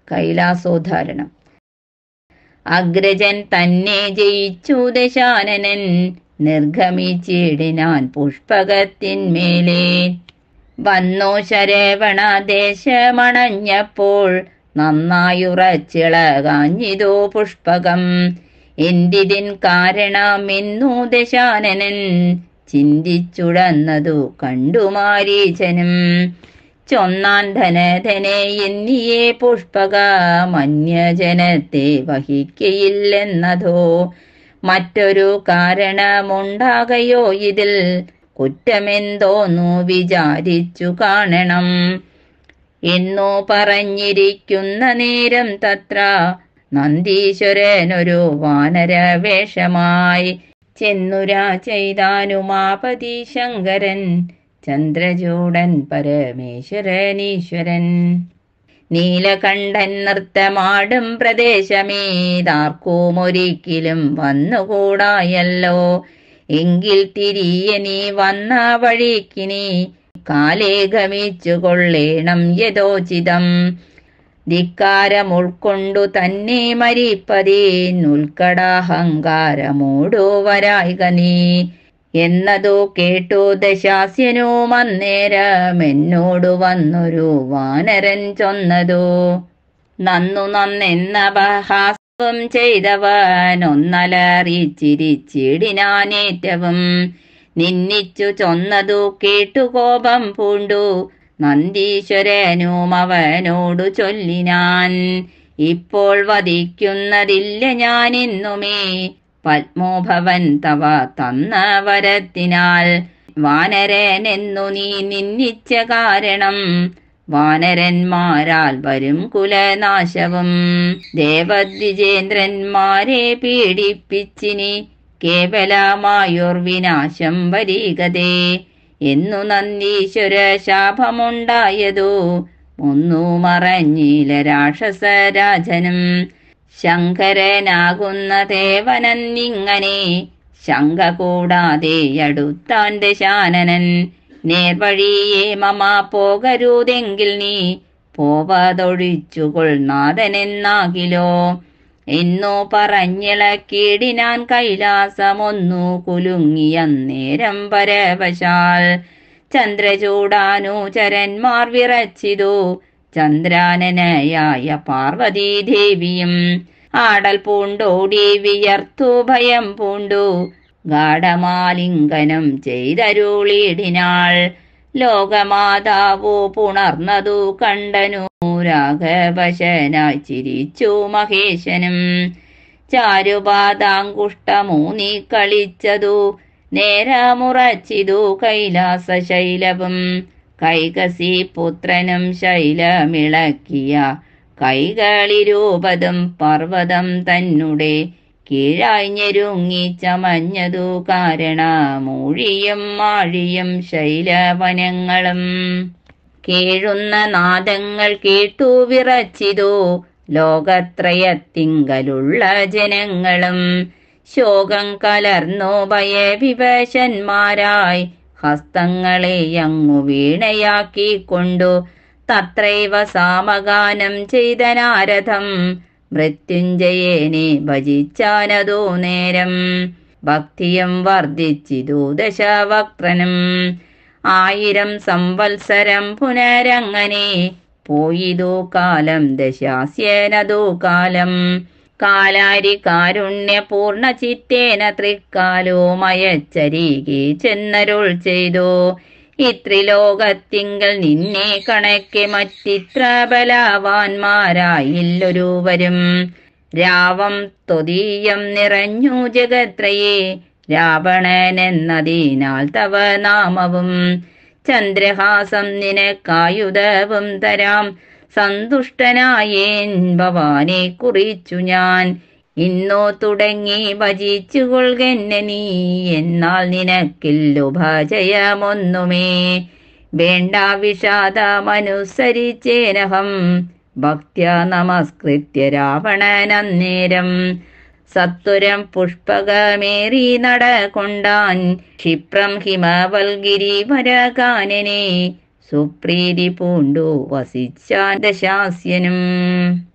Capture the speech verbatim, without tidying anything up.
കൈലാസോദ്ധാരണം. അഗ്രജൻ തന്നെ ജയിച്ചു ദശാനനൻ, നിർഗമിച്ചിടിനാൻ പുഷ്പകത്തിന്മേലെ. വന്നു ശരവണ ദേശമണഞ്ഞപ്പോൾ, നന്നായുറച്ചിളകാഞ്ഞിതോ പുഷ്പകം. എന്തിതിൻ കാരണമെന്നു ദശാനനൻ, ചിന്തിച്ചുടന്നതു കണ്ടു മാരീചനും. ചൊന്നാൻ ധനധനെ എന്നിയെ പുഷ്പക, മന്യജനത്തെ വഹിക്കയില്ലെന്നതോ. മറ്റൊരു കാരണമുണ്ടാകയോ ഇതിൽ, കുറ്റമെന്തോന്നു വിചാരിച്ചു കാണണം. എന്നു പറഞ്ഞിരിക്കുന്ന നേരം തത്ര, നന്ദീശ്വരനൊരു വാനരവേഷമായി ചെന്നുരാ ചെയ്താനുമാപതി ശങ്കരൻ, ചന്ദ്രചൂഡൻ പരമേശ്വരനീശ്വരൻ. നീലകണ്ഠൻ നൃത്തമാടും പ്രദേശമേതാർക്കുമൊരിക്കലും വന്നുകൂടായല്ലോ. എങ്കിൽ തിരിയെ നീ വന്ന വഴിക്കിനി, കാലേ ഗമിച്ചു കൊള്ളേണം യഥോചിതം. ധിക്കാരമുൾക്കൊണ്ടു തന്നെ മരിപ്പതേനുൽക്കടാഹങ്കാരമോടു വരായിക നീ. എന്നതു കേട്ടു ദശാസ്യനും അന്നേരം എന്നോടു വന്നൊരു വാനരൻ ചൊന്നതു. നന്നു നന്നെന്ന ബഹാസ്യം ചെയ്തവൻ ഒന്നലറിച്ചിരിച്ചിടിനാനേറ്റവും. നിന്നിച്ചു ചൊന്നതു കേട്ടു കോപം പൂണ്ടു നന്ദീശ്വരനും അവനോടു ചൊല്ലിനാൻ. ഇപ്പോൾ വധിക്കുന്നതില്ല ഞാനിന്നുമേ, പത്മോഭവൻ തവ തന്ന വരത്തിനാൽ. വാനരനെന്നു നീ നിന്നിച്ച കാരണം, വാനരന്മാരാൽ വരും കുലനാശവും. ദേവദ്വിജേന്ദ്രന്മാരെ പീഡിപ്പിച്ചിനി, കേവലമായൊർവിനാശം വരികതേ. എന്നു നന്ദീശ്വര ശാപമുണ്ടായതു, ഒന്നു മറഞ്ഞില രാക്ഷസരാജനും. ശങ്കരനാകുന്ന ദേവനെന്നിങ്ങനെ, ശങ്ക കൂടാതെ അടുത്താൻ ദശാനനൻ. നേർവഴിയെ മമ പോകരുതെങ്കിൽ നീ, പോവതൊഴിച്ചുകൊൾ നാഥനെന്നാകിലോ. എന്നു പറഞ്ഞിളക്കിടിനാൻ കൈലാസമൊന്നു കുലുങ്ങിയന്നേരം പരവശാൽ. ചന്ദ്രചൂഡാനുചരന്മാർ വിറച്ചിതു, ചന്ദ്രാനനയായ പാർവതീദേവിയും. ആടൽ പൂണ്ടോടി വിയർത്തു ഭയം പൂണ്ടു, ഗാഠമാലിംഗനം ചെയ്തരുളിടിനാൾ. ലോകമാതാവു പുണർന്നതു കണ്ടനു, രാഘവശനായി ചിരിച്ചു മഹേശനും. ചാരുപാദാങ്കുഷ്ടമൂന്നി കളിച്ചതു, നേരമുറച്ചിതു കൈലാസശൈലവും. കൈകസി പുത്രനും ശൈലമിളക്കിയ കൈകളിരൂപതും പർവ്വതം തന്നെ കീഴായി ഞെരുങ്ങി ചമഞ്ഞതു കാരണമൂഴിയും മാഴിയും ശൈലവനങ്ങളും. കേഴുന്ന നാദങ്ങൾ കേട്ടു വിറച്ചിതു ലോകത്രയത്തിങ്കലുള്ള ജനങ്ങളും. ശോകം കലർന്നു ഭയവിവശന്മാരായി, ഹസ്തങ്ങളെ അങ്ങു വീണയാക്കിക്കൊണ്ടു തത്രൈവ സാമഗാനം ചെയ്ത നാരദം. മൃത്യുഞ്ജയനെ ഭജിച്ചാനതു നേരം, ഭക്തിയും വർദ്ധിച്ചിതു ദശവക്ത്രനും. ആയിരം സംവത്സരം പുനരങ്ങനെ, പോയിതു കാലം ദശാസ്യനതു കാലം. കാലാരി കാരുണ്യപൂർണ ചിത്തേന തൃക്കാലോമയച്ചരികെ ചെന്നരുൾ ചെയ്തു. ഇത്രിലോകത്തിങ്കൽ നിന്നെ കണക്കെ മറ്റിത്ര ബലവാന്മാരായില്ലൊരുവരും. രാവം ത്വദീയം നിറഞ്ഞു ജഗത്രയേ, രാവണനെന്നതിനാൽ തവ നാമവും. ചന്ദ്രഹാസം നിനക്കായുധവും തരാം, സന്തുഷ്ടനായേൻ ഭവാനെ കുറിച്ചു ഞാൻ. ഇന്നു തുടങ്ങി ഭജിച്ചു കൊൾകെന്നെ നീ, എന്നാൽ നിനക്കില്ലുഭജയമൊന്നുമേ. വേണ്ട വിഷാദമനുസരിച്ചേനഹം, ഭക്ത്യ നമസ്കൃത്യ രാവണനന്നേരം. സത്വരം പുഷ്പകമേറി നടകൊണ്ടാൻ, ക്ഷിപ്രം ഹിമവൽഗിരിവരകാനനെ. സുപ്രീതി പൂണ്ടു വസിച്ചാൻ ദശാസ്യനും.